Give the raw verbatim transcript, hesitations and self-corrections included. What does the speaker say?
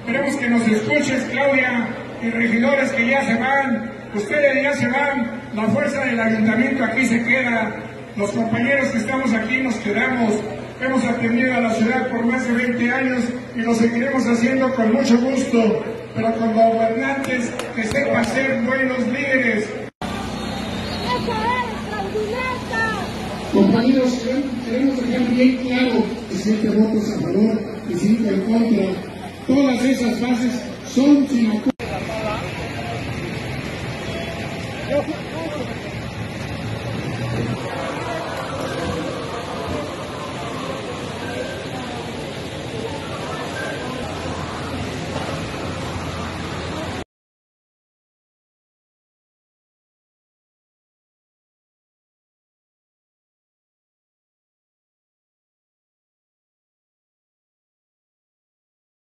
Esperemos que nos escuches, Claudia, y regidores que ya se van, ustedes ya se van, la fuerza del ayuntamiento aquí se queda, los compañeros que estamos aquí nos quedamos. Hemos atendido a la ciudad por más de veinte años y lo seguiremos haciendo con mucho gusto, pero con gobernantes que sepan ser buenos líderes. Compañeros, queremos dejar bien claro que siete votos a favor y cinco en contra. Todas esas bases son sin